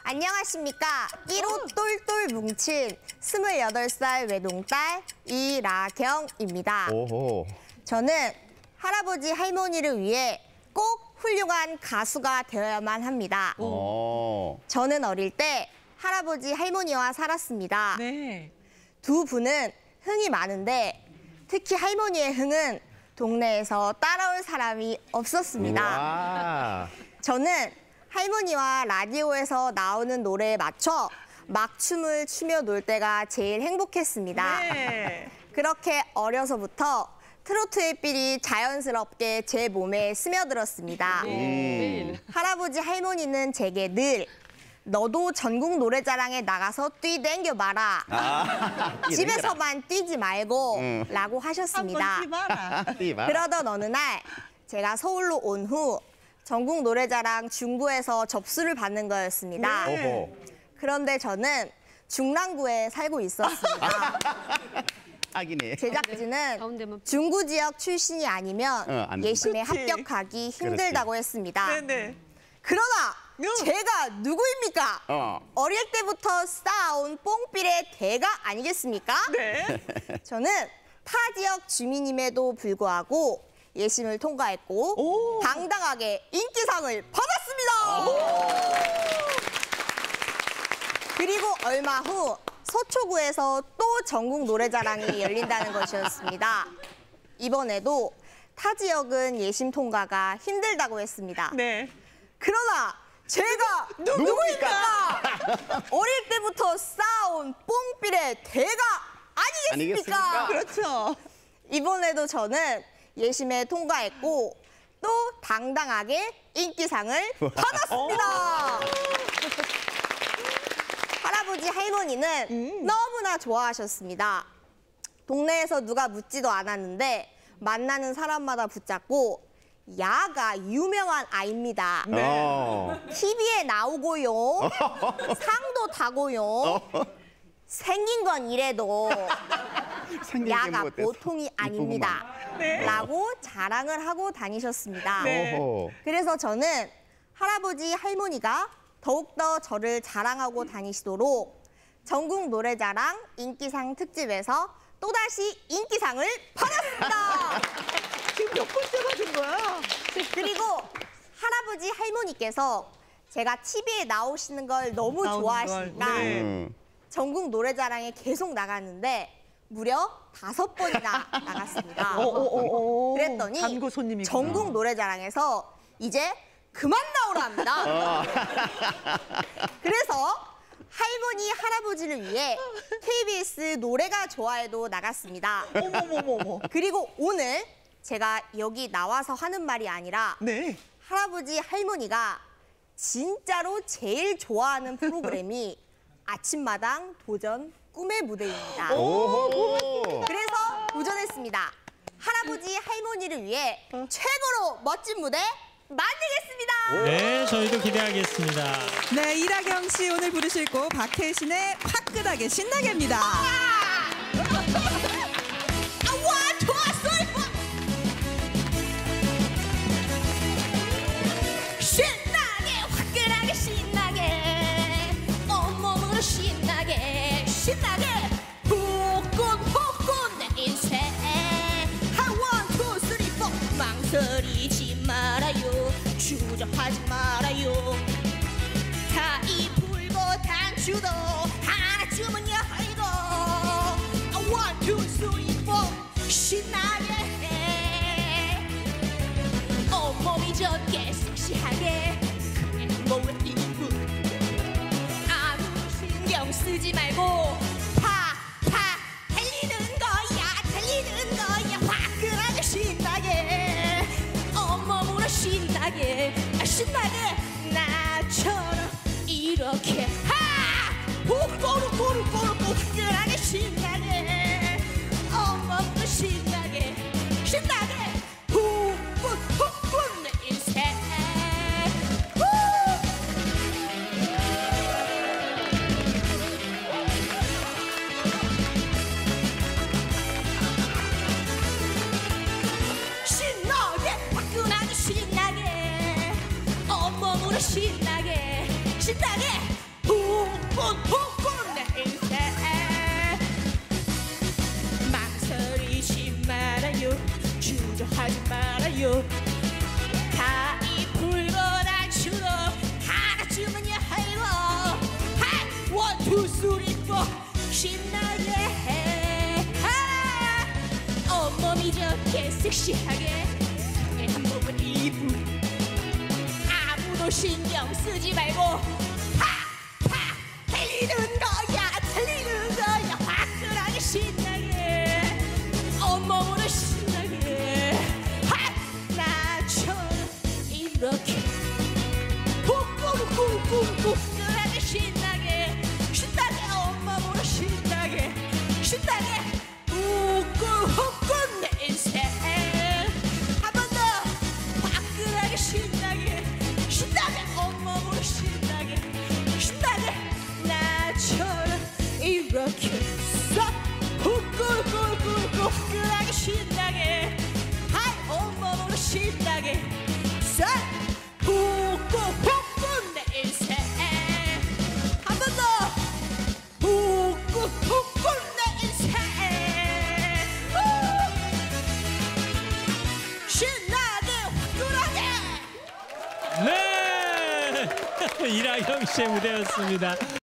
안녕하십니까. 1호 똘똘 뭉친 28살 외동딸 이라경입니다. 오호. 저는 할아버지 할머니를 위해 꼭 훌륭한 가수가 되어야만 합니다. 저는 어릴 때 할아버지 할머니와 살았습니다. 네. 두 분은 흥이 많은데 특히 할머니의 흥은 동네에서 따라올 사람이 없었습니다. 와. 저는 할머니와 라디오에서 나오는 노래에 맞춰 막 춤을 추며 놀 때가 제일 행복했습니다. 네. 그렇게 어려서부터 트로트의 삘이 자연스럽게 제 몸에 스며들었습니다. 할아버지 할머니는 제게 늘 너도 전국 노래자랑에 나가서 뛰댕겨봐라. 집에서만 뛰지 말고 라고 하셨습니다. 한번 뛰봐라. 그러던 어느 날 제가 서울로 온 후 전국 노래자랑 중부에서 접수를 받는 거였습니다. 오호. 그런데 저는 중랑구에 살고 있었습니다. 하기네. 제작진은 중구 지역 출신이 아니면 안 돼. 예심에 그치. 합격하기 힘들다고 했습니다. 네네. 그러나 제가 누구입니까? 어릴 때부터 쌓아온 뽕필의 대가 아니겠습니까? 네. 저는 타 지역 주민임에도 불구하고 예심을 통과했고 당당하게 인기상을 받았습니다. 그리고 얼마 후 서초구에서 또 전국 노래자랑이 열린다는 것이었습니다. 이번에도 타 지역은 예심 통과가 힘들다고 했습니다. 네. 그러나 제가 누구입니까? 어릴 때부터 쌓아온 뽕필의 대가 아니겠습니까? 그렇죠. 이번에도 저는 예심에 통과했고 또 당당하게 인기상을 받았습니다. 할아버지 할머니는 너무나 좋아하셨습니다. 동네에서 누가 묻지도 않았는데 만나는 사람마다 붙잡고 야가 유명한 아입니다. TV에 나오고요. 상도 타고요. 생긴 건 이래도 야가 보통이 아닙니다. 네. 라고 자랑을 하고 다니셨습니다. 네. 그래서 저는 할아버지 할머니가 더욱더 저를 자랑하고 다니시도록 전국 노래자랑 인기상 특집에서 또다시 인기상을 받았습니다. 지금 몇 번째 받은 거야? 그리고 할아버지 할머니께서 제가 TV에 나오시는 걸 너무 좋아하시니까 네. 전국 노래자랑에 계속 나갔는데 무려 5번이나 나갔습니다. 그랬더니 단고 손님이구나. 전국 노래자랑에서 이제 그만 나오라 합니다. 그래서 할머니, 할아버지를 위해 KBS 노래가 좋아해도 나갔습니다. 어머머머머. 그리고 오늘 제가 여기 나와서 하는 말이 아니라 네. 할아버지, 할머니가 진짜로 제일 좋아하는 프로그램이 아침마당 도전 꿈의 무대입니다. 그래서 도전했습니다. 할아버지, 할머니를 위해 최고로 멋진 무대 만들겠습니다. 네, 저희도 기대하겠습니다. 네, 이라경 씨 오늘 부르실 곡 박혜신의 화끈하게 신나게입니다. 신나게 화끈하게 신나게 온몸으로 신나게 신나게 후끈후끈 내 인생 원, 투, 쓰리, 포 망설이지 말아요 주저하지 말아요 타이 불고 단추도 하나쯤은 열고 원, 투, 쓰리, 포 신나게 온몸이 젖게 섹시하게 몸을 띄고 아무 신경 쓰지 말고 파 달리는 거야 화끈하게 신나게 온몸으로 신나게 나처럼 이렇게 꼬르꼬르 화끈하게 신나게 온몸으로 신나게 후끈 내 인생 신나게 화끈하게 신나게 온몸으로 신나게 후끈후끈 내 인생 망설이지 말아요 주저하지 말아요 다이 불거나 주로 하나쯤은요 해로 하이 원투 쓰리 포 신나게 해 온몸이 저렇게 섹시하게 한복은 이불 아무도 신경 쓰지 말고 팍팍 틀리는 거야 화끈하게 신나게 온몸으로 신나게 나처럼 이렇게 후끈하게 신나게 온몸으로 신나게 후끈 내 인생 한 번 더 화끈하게 신나게 온몸으로 신나게 나처럼 이렇게 싹 후끈하게 신나게 온몸으로 신나게 싹 후끈 내 인생 한 번 더 후끈 내 인생 신나게 화끈하게 네. 이라영 씨의 무대였습니다.